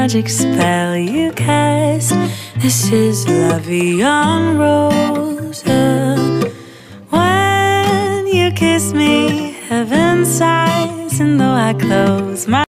magic spell you cast. This is La Vie en Rose. When you kiss me, heaven sighs, and though I close my